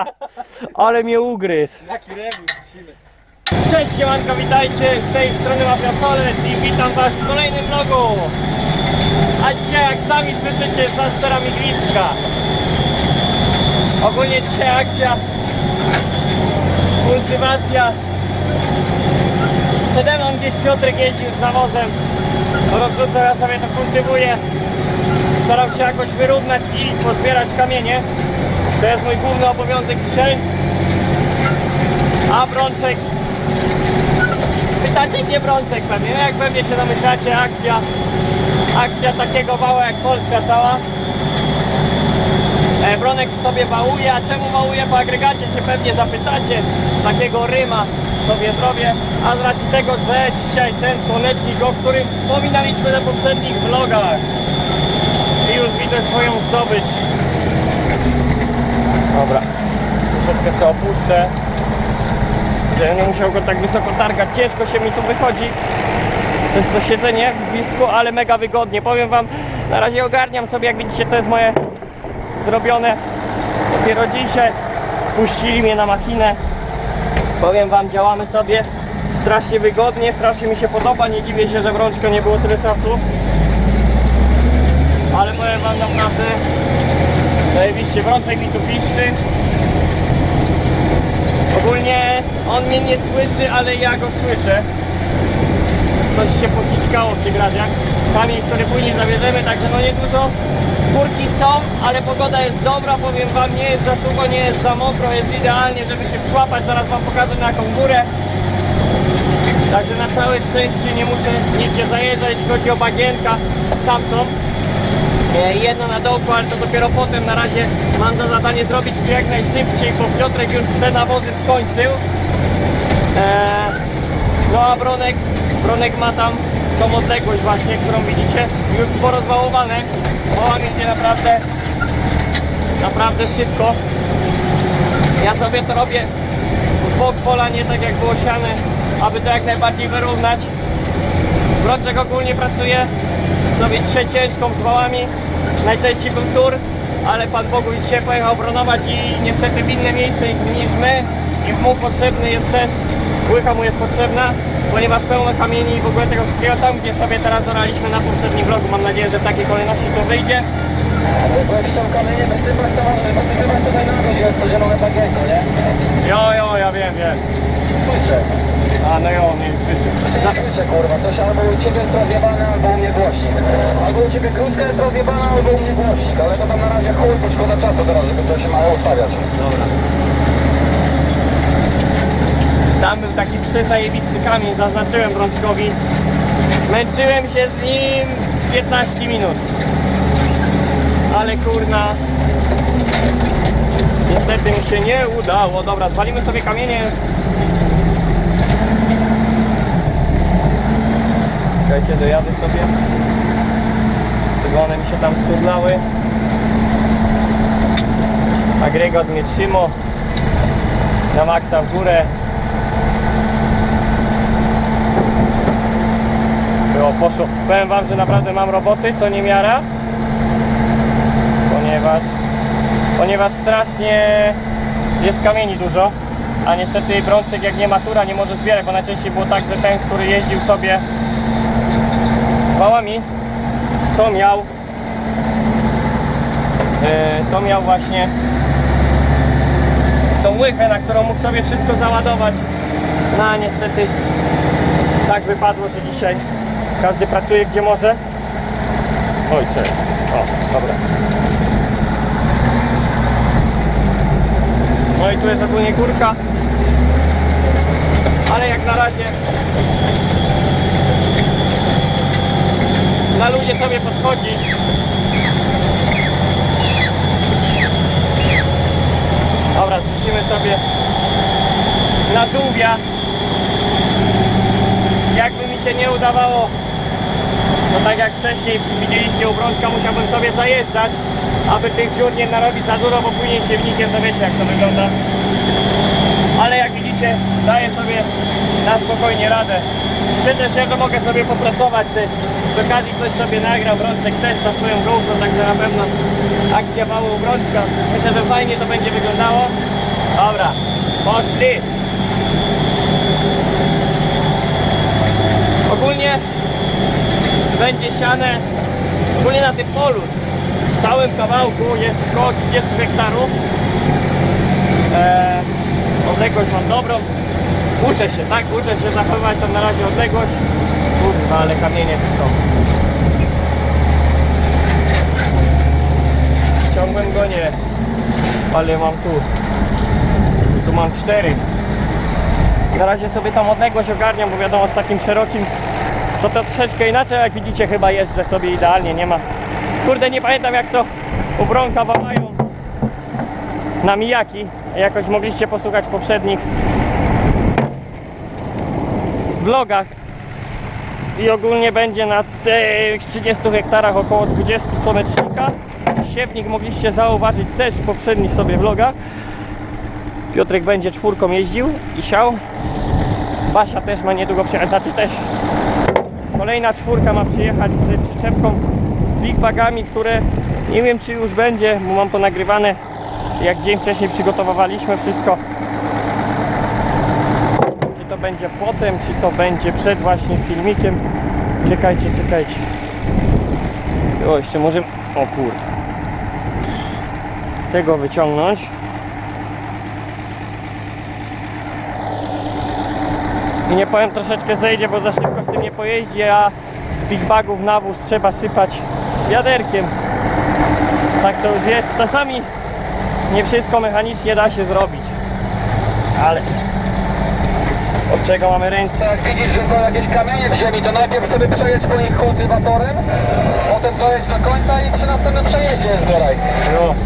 Ale mnie ugryzł. Jaki remis, siły. Cześć siemanko, witajcie, z tej strony Mafia Solec i witam was w kolejnym vlogu. A dzisiaj, jak sami słyszycie, jest za sterami gwizdka. Ogólnie dzisiaj akcja kultywacja. Przede mną gdzieś Piotrek jeździł z nawozem, rozrzucał, ja sobie to kultywuję. Starał się jakoś wyrównać i pozbierać kamienie. To jest mój główny obowiązek dzisiaj. A Brączek, pytacie gdzie Brączek pewnie? No jak pewnie się domyślacie, akcja takiego wała jak Polska cała. Bronek sobie wałuje, a czemu wałuje po agregacie się pewnie zapytacie. Takiego ryma sobie zrobię, a z racji tego, że dzisiaj ten słonecznik, o którym wspominaliśmy na poprzednich vlogach, i już widzę swoją zdobycz. Dobra, troszeczkę sobie opuszczę, że nie musiał go tak wysoko targać. Ciężko się mi tu wychodzi przez to siedzenie w gwizdku, ale mega wygodnie. Powiem wam, na razie ogarniam sobie, jak widzicie, to jest moje zrobione dopiero dzisiaj. Puścili mnie na machinę. Powiem wam, działamy sobie strasznie wygodnie, strasznie mi się podoba. Nie dziwię się, że Brączko nie było tyle czasu. Ale powiem wam naprawdę, zajebiście, Brączek mi tu piszczy. Ogólnie on mnie nie słyszy, ale ja go słyszę. Coś się pokiczkało w tych radiach. Kamień, który później zabierzemy, także no niedużo. Górki są, ale pogoda jest dobra, powiem wam, nie jest za sucho, nie jest za mokro, jest idealnie, żeby się wczłapać. Zaraz wam pokażę, na jaką górę. Także na całe szczęście nie muszę nigdzie zajeżdżać, jeśli chodzi o bagienka, tam są. Jedno na dołku, ale to dopiero potem. Na razie mam za zadanie zrobić to jak najszybciej, bo Piotrek już te nawozy skończył. No a Bronek ma tam tą odległość właśnie, którą widzicie, już sporo zwałowane. Woła idzie naprawdę szybko. Ja sobie to robię w bok pola, nie tak jak było siane, aby to jak najbardziej wyrównać. Brączek ogólnie pracuje sobie dzisiaj ciężką z wałami. Najczęściej był tur, ale Pan Bogu dzisiaj pojechał bronować i niestety w inne miejsce niż my. I mu potrzebny jest też, łycha mu jest potrzebna, ponieważ pełno kamieni i w ogóle tego wszystkiego tam, gdzie sobie teraz oraliśmy na poprzednim vlogu. Mam nadzieję, że w takiej kolejności to wyjdzie. Kamienie wysypać to masz, wysypać tutaj na dół, jest to zielone bagienko, nie? Jo, ja wiem. Słyszę. A no jo, mnie słyszy. Słyszę, kurwa, coś albo u ciebie jest rozjebane, albo u mnie głośnik. Albo u ciebie krótka jest rozjebana, albo u mnie głośnik, ale to tam na razie chuj, bo szkoda czasu teraz, żeby to się mało ustawiać. Dobra. Tam był taki przezajebisty kamień, zaznaczyłem Brączkowi. Męczyłem się z nim z 15 minut. Ale kurna, niestety mi się nie udało. Dobra, zwalimy sobie kamienie. Czekajcie, dojadę sobie. Tylko one mi się tam studlały. Agregat mnie trzymał na maksa w górę. Poszło. Powiem wam, że naprawdę mam roboty, co nie miara. Ponieważ strasznie jest kamieni dużo. A niestety Brączek, jak nie ma tura, nie może zbierać, bo najczęściej było tak, że ten, który jeździł sobie wałami, to miał właśnie tą łychę, na którą mógł sobie wszystko załadować. No a niestety tak wypadło, że dzisiaj każdy pracuje gdzie może. Oj, cześć. O, dobra. No i tu jest ogólnie górka. Ale jak na razie na ludzie sobie podchodzi. Dobra, zrzucimy sobie na żółwia. Jakby mi się nie udawało, no tak jak wcześniej widzieliście u Brączka, musiałbym sobie zajeżdżać, aby tych dziur nie narobić za dużo, bo później siewnikiem to wiecie jak to wygląda. Ale jak widzicie, daję sobie na spokojnie radę. Cieszę się, że mogę sobie popracować też. Z okazji coś sobie nagrał, Brączek też na swoją GoPro, także na pewno akcja wału u Brączka. Myślę, że fajnie to będzie wyglądało. Dobra, poszli. Ogólnie będzie siane, ogólnie na tym polu, w całym kawałku jest około 30 hektarów. Odległość mam dobrą. Uczę się, tak? Uczę się zachowywać tam na razie odległość. Kurwa, ale kamienie tu są. Ciągłem go nie, ale mam tu mam 4. Na razie sobie tam odległość ogarniam, bo wiadomo, z takim szerokim to troszeczkę inaczej. Jak widzicie, chyba jeżdżę sobie idealnie, nie ma. Kurde, nie pamiętam, jak to u Bronka mają na mijaki. Jakoś mogliście posłuchać w poprzednich vlogach. I ogólnie będzie na tych 30 hektarach około 20 słonecznika. Siewnik mogliście zauważyć też w poprzednich sobie vlogach. Piotrek będzie 4 jeździł i siał. Basia też ma niedługo przyjechać, znaczy też kolejna 4 ma przyjechać z przyczepką, z big bagami, które nie wiem, czy już będzie, bo mam to nagrywane jak dzień wcześniej przygotowywaliśmy wszystko. Czy to będzie potem, czy to będzie przed właśnie filmikiem. Czekajcie. O, jeszcze może... O kurde. Tego wyciągnąć. I nie powiem, troszeczkę zejdzie, bo za szybko z tym nie pojeździ, a z big bagów nawóz trzeba sypać wiaderkiem. Tak to już jest. Czasami nie wszystko mechanicznie da się zrobić, ale od czego mamy ręce? Jak widzisz, że są jakieś kamienie w ziemi, to najpierw sobie przejedź po nich kultywatorem, potem dojedź do końca i przy następnym przejeździe zbieraj. Jo.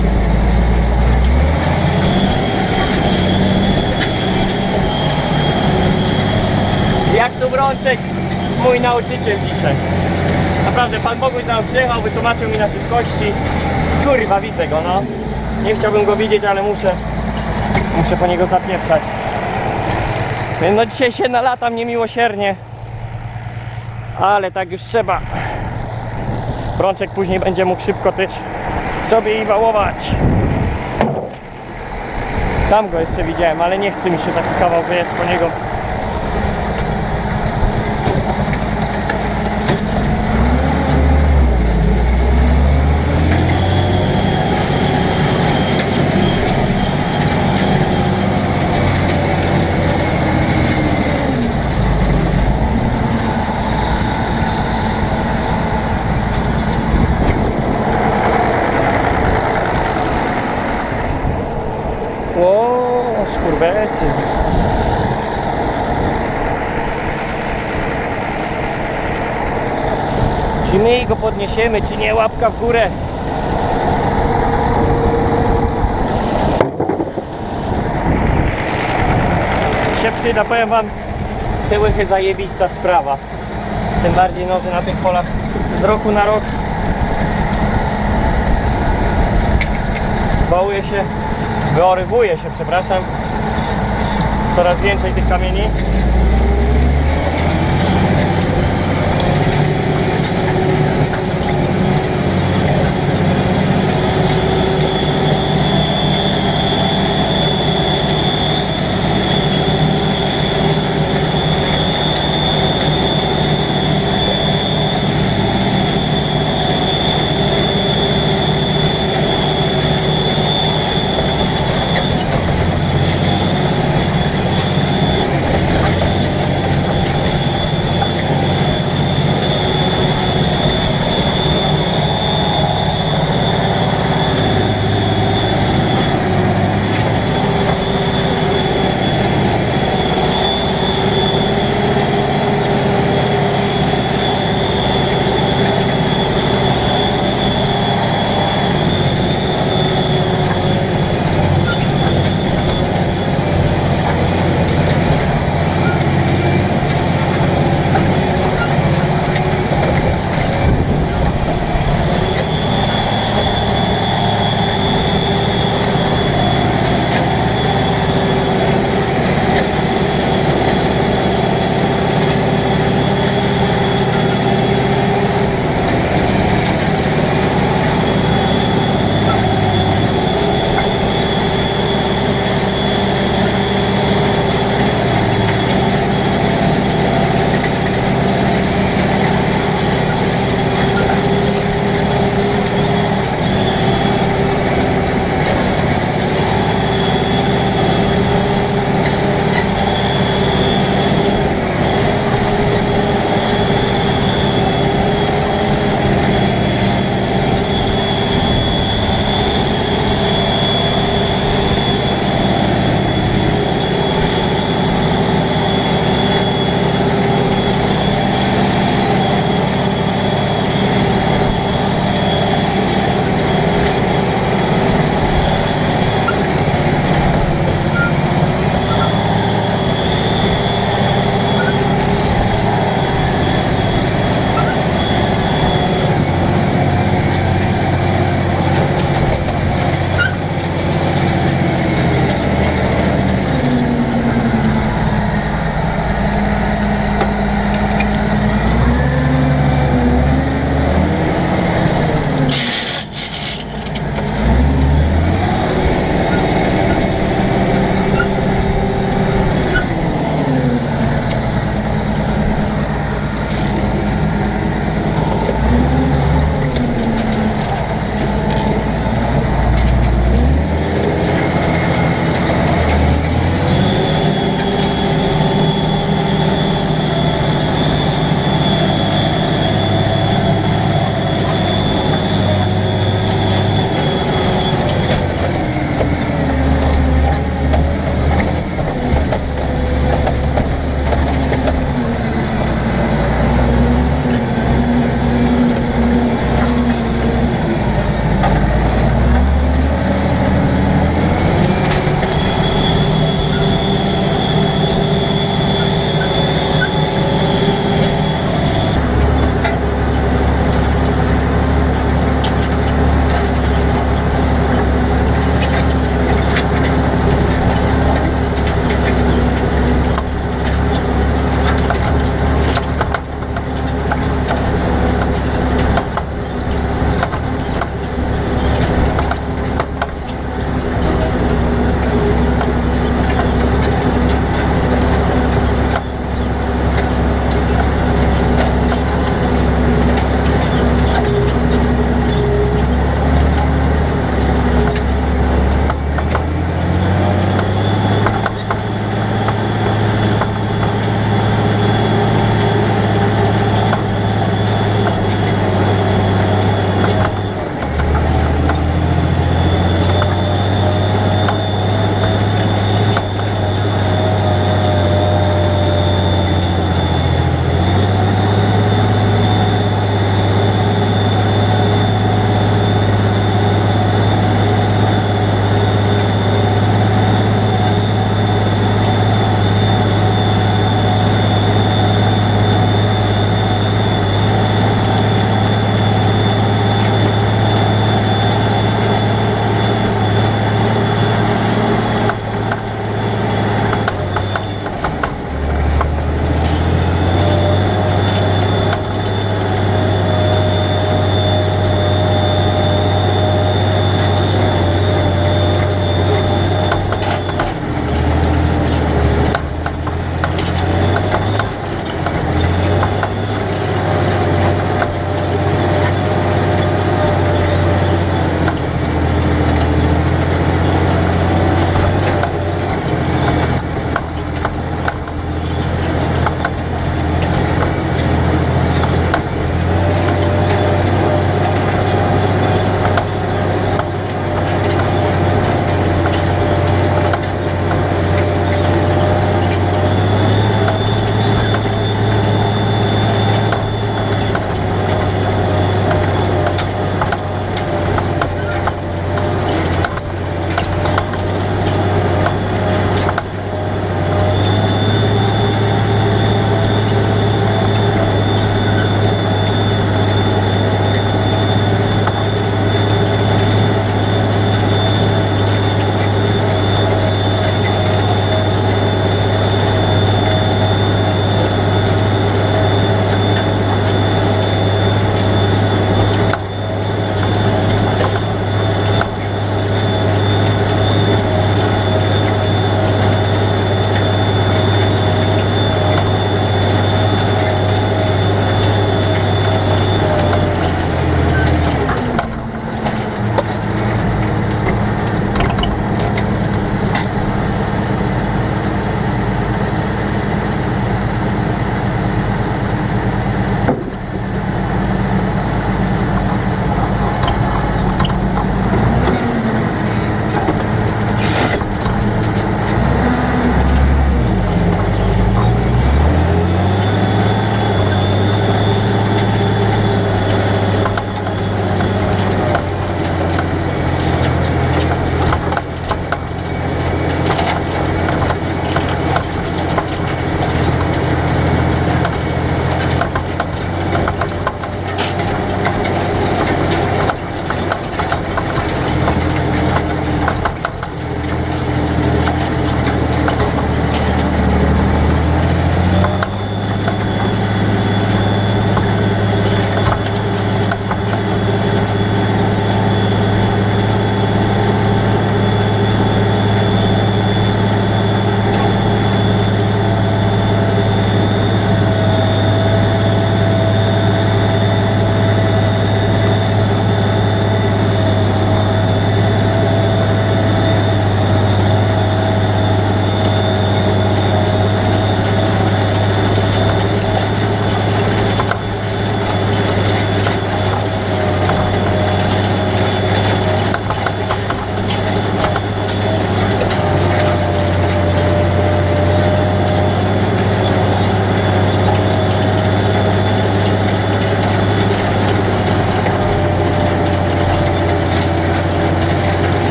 Jak tu Brączek, mój nauczyciel dzisiaj. Naprawdę, Pan Boguś nam przyjechał, wytłumaczył mi na szybkości. Kurwa, widzę go, no. Nie chciałbym go widzieć, ale muszę po niego zapieprzać. No dzisiaj się nalatam niemiłosiernie, ale tak już trzeba. Brączek później będzie mógł szybko też sobie i wałować. Tam go jeszcze widziałem, ale nie chce mi się taki kawał wyjechać po niego. O, skurwesy. Czy my go podniesiemy, czy nie? Łapka w górę. Się przyda, powiem wam, te łychy zajebista sprawa. Tym bardziej no, że na tych polach z roku na rok wyorywuje się, przepraszam, coraz więcej tych kamieni.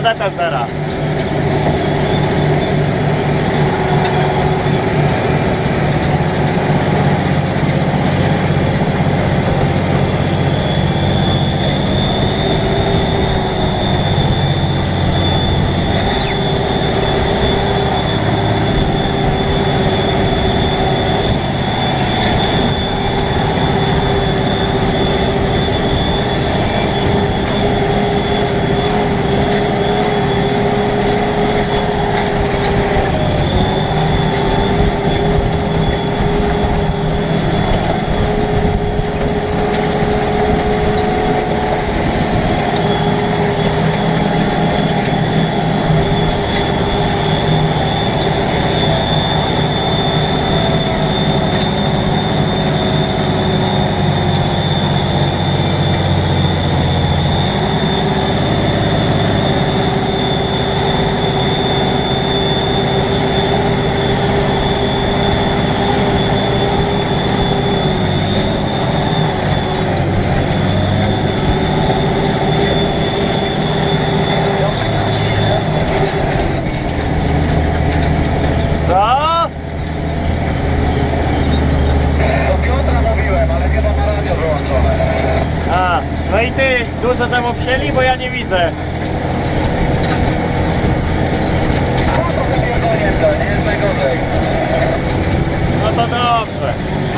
Detel teraz. No i ty dużo tam obsieli, bo ja nie widzę. No to wypierdolnięte, nie jest najgorzej. No to dobrze.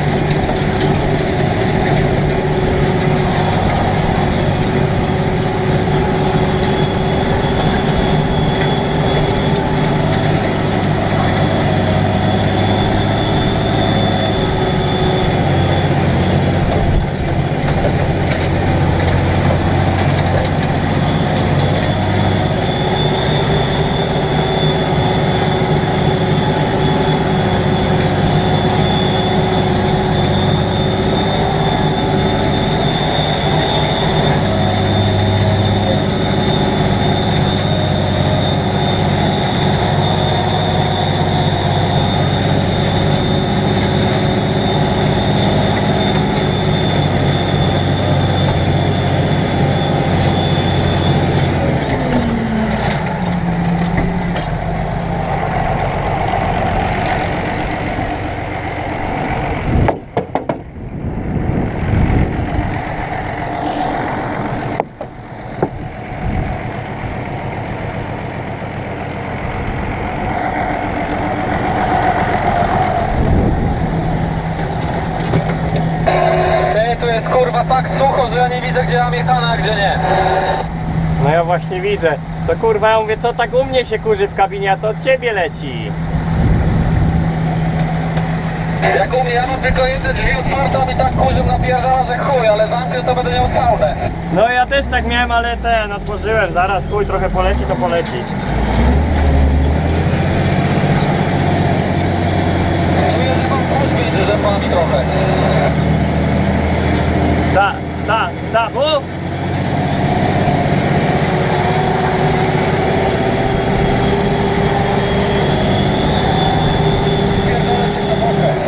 Tu jest kurwa tak sucho, że ja nie widzę, gdzie mam jechana, a gdzie nie. No ja właśnie widzę. To kurwa, ja mówię, co tak u mnie się kurzy w kabinie, a to od ciebie leci. Jak u mnie, ja mam tylko jedne drzwi otwarte, a mi tak kurzem napierdala, że chuj, ale zamknę, to będę miał saunę. No ja też tak miałem, ale otworzyłem, zaraz chuj, trochę poleci, to poleci. Czuję, że mam kurz między zębami trochę. Stawu! Pierdolę się na bokę.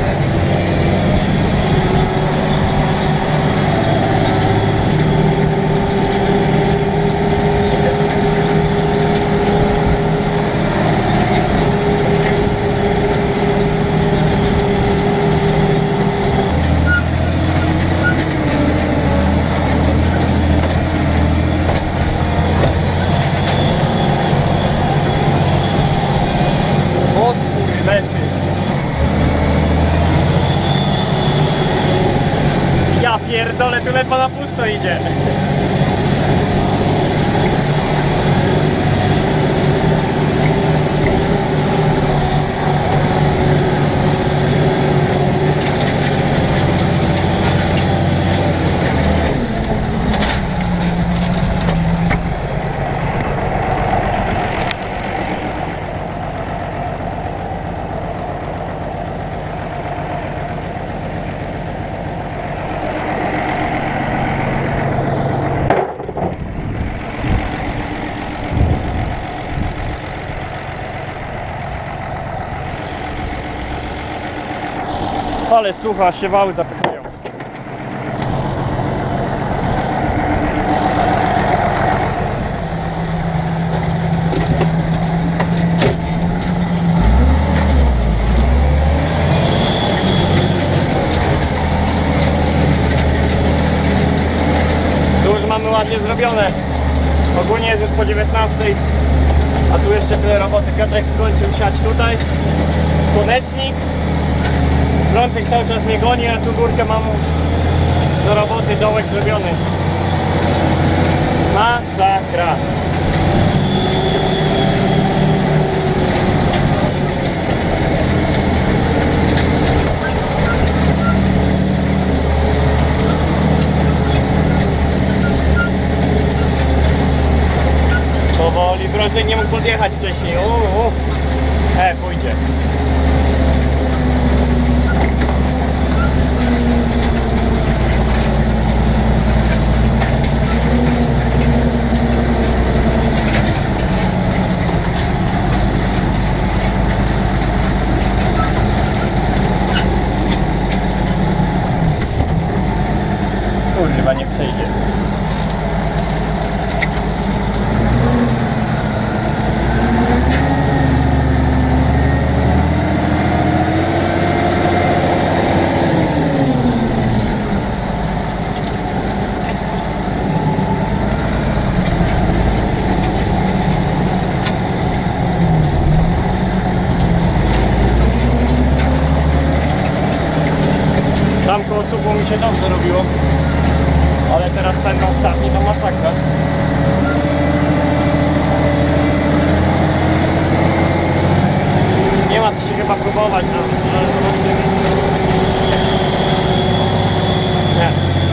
Ja pierdolę, tu ledwo na pusto idzie. Ale sucha, się wały zapychają. zrobione. Ogólnie jest już po 19, a tu jeszcze tyle roboty. Piotrek skończył siać tutaj. Słonecznik. Brączek cały czas mnie goni, a tu górkę mam już do roboty, dołek zrobiony. Masakra. Powoli, Brączek nie mógł podjechać wcześniej. Pójdzie. Kurwa, nie przejdzie. Tam koło supu mi się dobrze robiło, ale teraz ten ostatni to masakra. Nie ma co się chyba próbować, ale zobaczymy. Nie.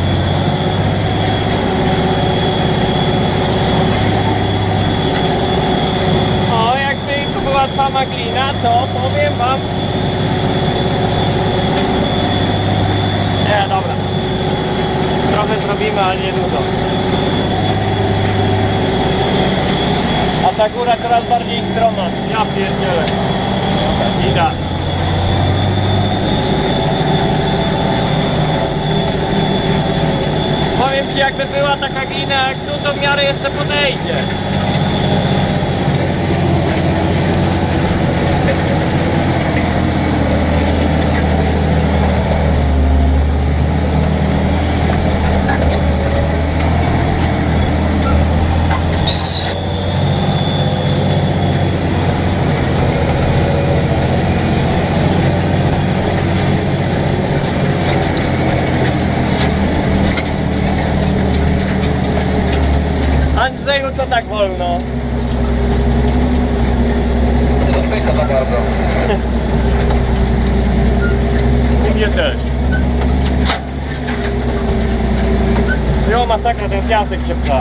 O, jakby tu była sama glina, to powiem wam. Nie, dobra. Trochę zrobimy, ale nie dużo. A ta góra coraz bardziej stroma. Ja pierdzielę. Widać. Powiem ci, jakby była taka glina jak tu, to w miarę jeszcze podejdzie. Andrzeju, co tak wolno? Nie odpycha za bardzo. U mnie też. Jo, masakra, ten piasek się pcha.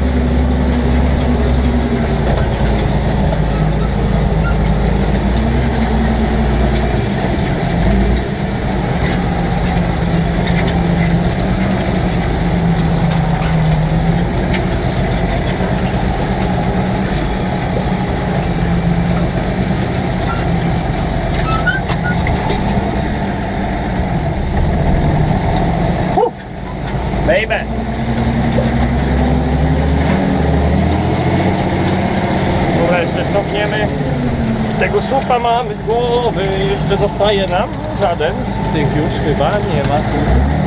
Baby! Dobra, jeszcze cofniemy. Tego supa mamy z głowy. Jeszcze zostaje nam żaden z tych już chyba nie ma tu.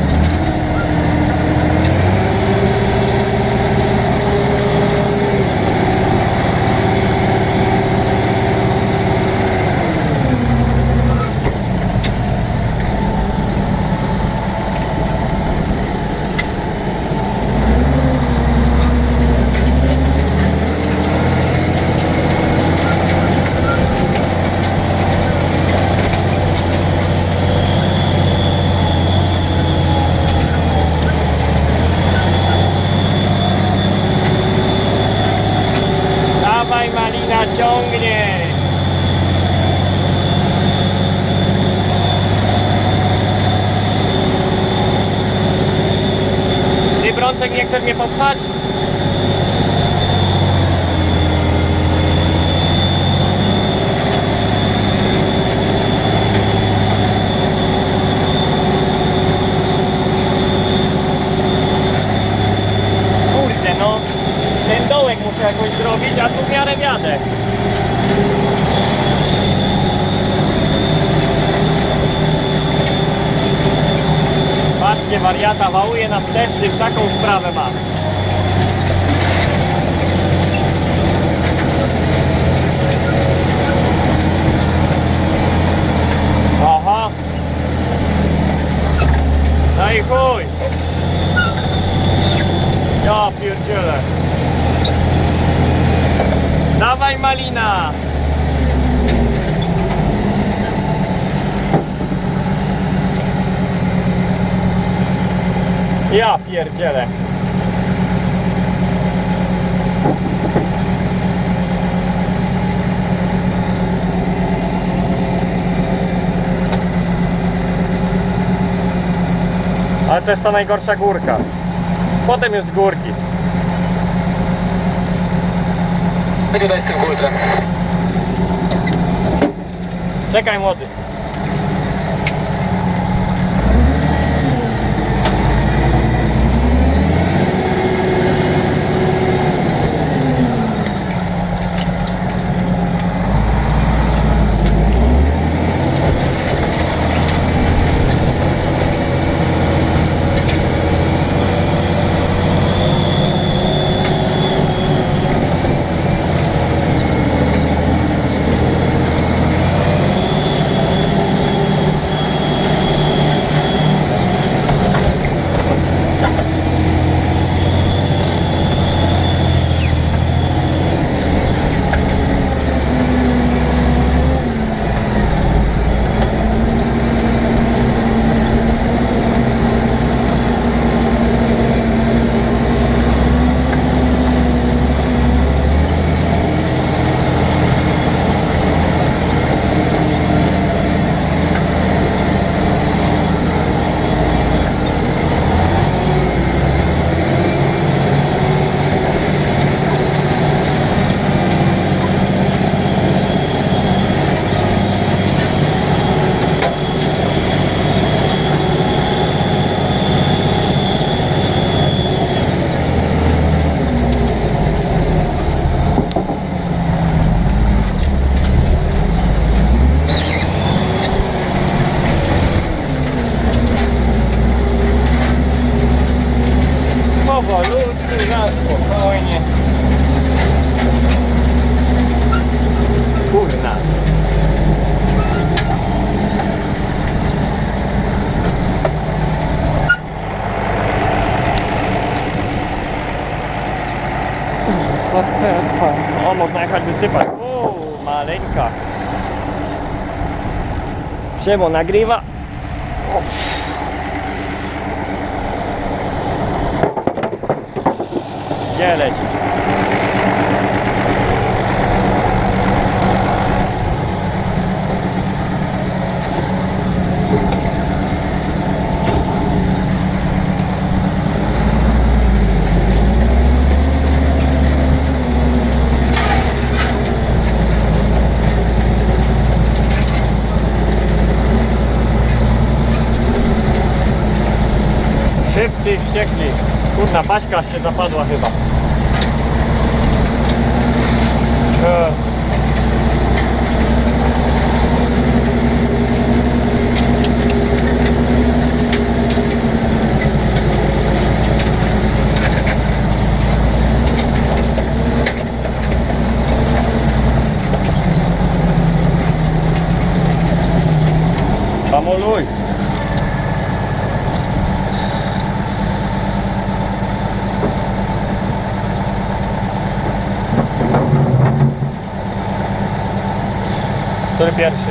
Dawaj, Malina, ciągnie! Ty, Brączek, nie chcesz mnie popchać? Kurde, no. Ten dołek muszę jakoś zrobić, a tu w miarę wiadę. Patrzcie, wariata wałuje na wsteczny, taką wprawę ma. Ja pierdzielę. Ale to jest ta najgorsza górka. Potem już z górki. Tutaj z tym kultrem. Czekaj, młody. Powolutku, na spokojnie. Kurna. O, można jechać wysypać. O, maleńka. Przemo nagrywa. O. Gdzie leci? Szybciej, wściekli. Kurna, Baśka się zapadła chyba. Hamuluj. Który pierwszy?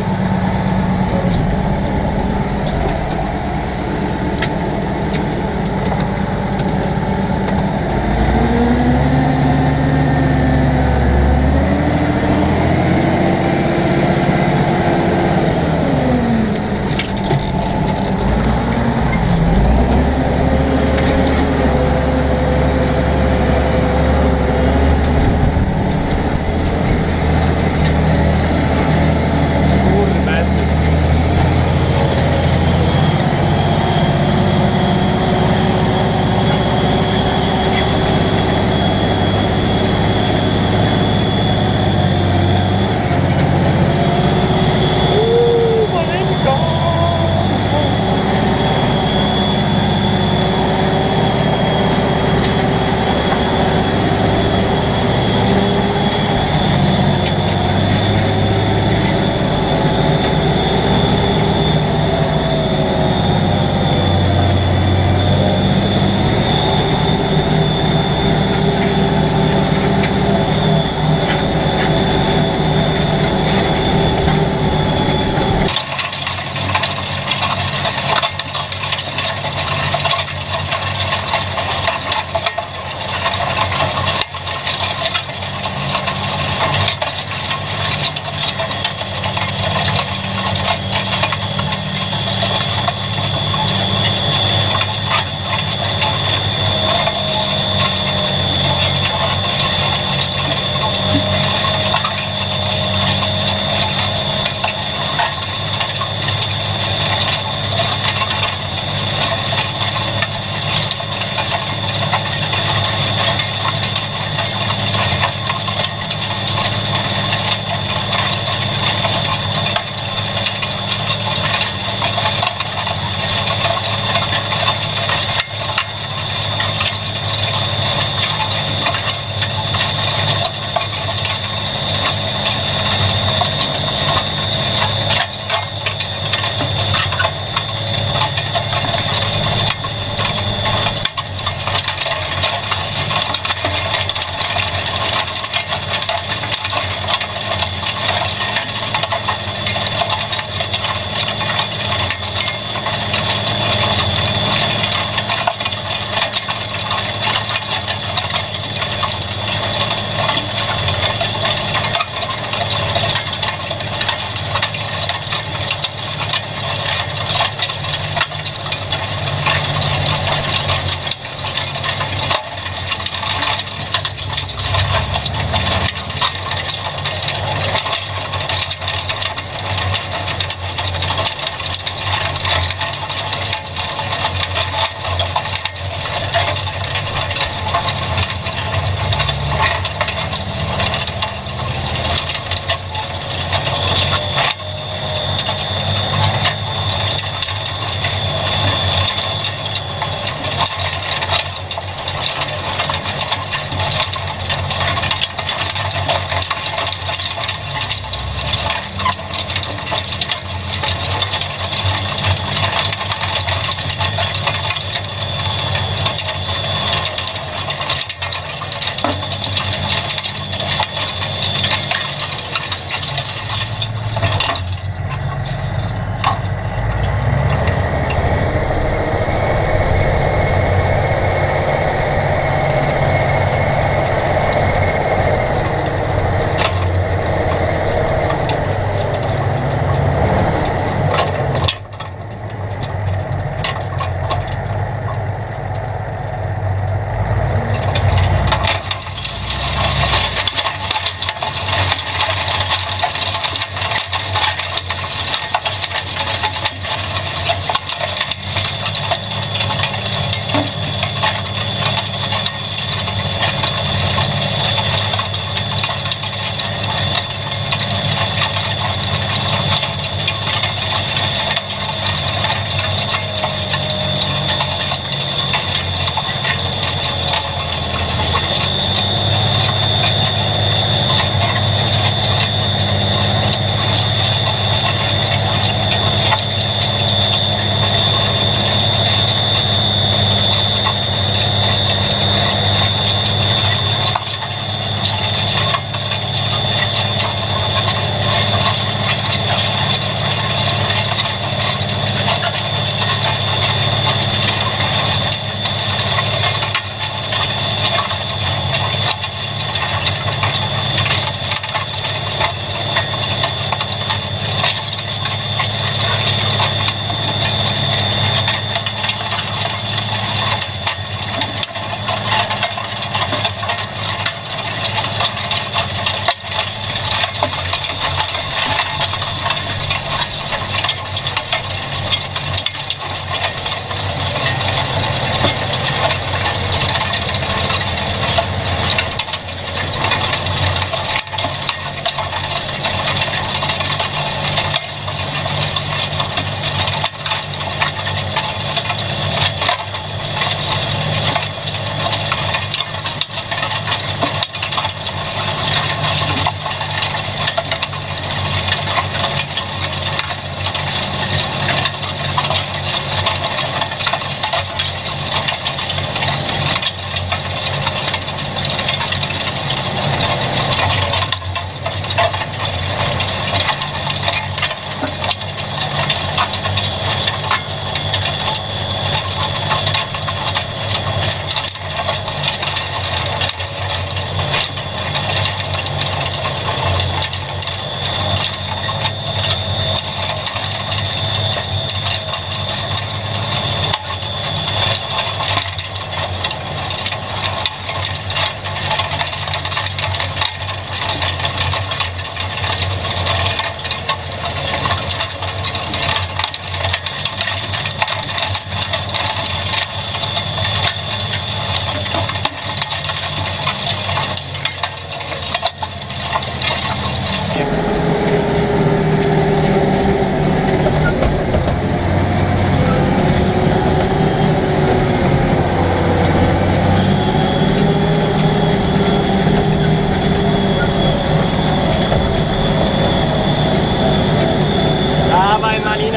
Kurde.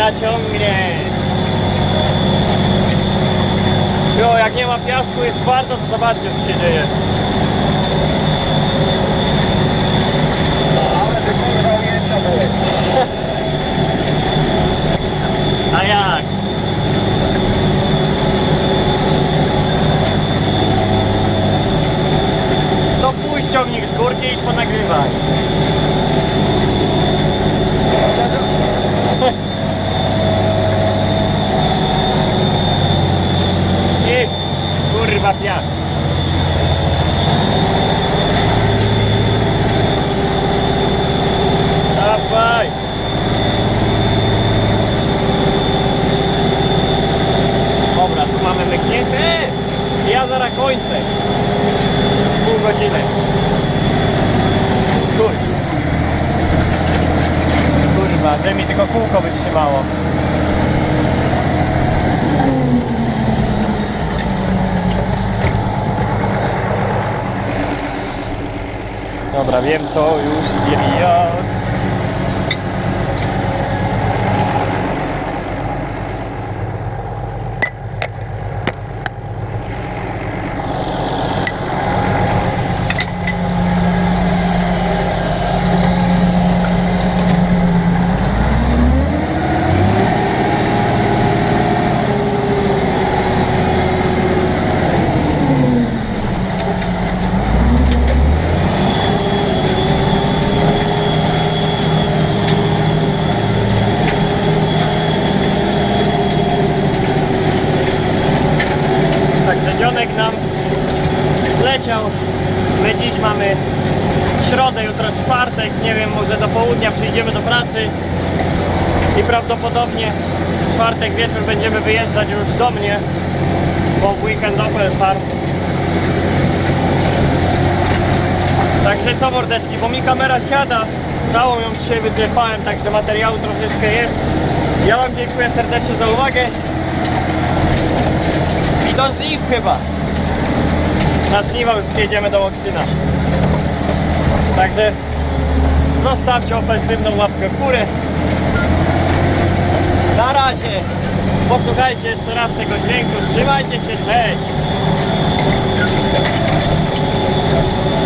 naciągniesz. Jo, jak nie ma piasku, jest twardo, to zobaczcie, co się dzieje. Ale ty kurwa ujęcia były. A jak? To pójdź, ciągnik z górki i ponagrywaj. I kurwa piach. Dawaj. Dobra, tu mamy myknięte. Ja zaraz kończę. Pół godziny. Kurwa, że mi tylko kółko wytrzymało. Dobra, wiem co już wiem jak. Także dzionek nam zleciał. My dziś mamy środę, jutro czwartek, nie wiem, może do południa przyjdziemy do pracy i prawdopodobnie w czwartek wieczór będziemy wyjeżdżać już do mnie, bo w weekend Opel Farm. Także co, mordeczki, bo mi kamera siada, całą ją dzisiaj wyczerpałem, także materiału troszeczkę jest. Ja wam dziękuję serdecznie za uwagę. I do żniw chyba. Na żniwa już jedziemy do Oksyna. Także zostawcie ofensywną łapkę w górę. Na razie. Posłuchajcie jeszcze raz tego dźwięku. Trzymajcie się, cześć.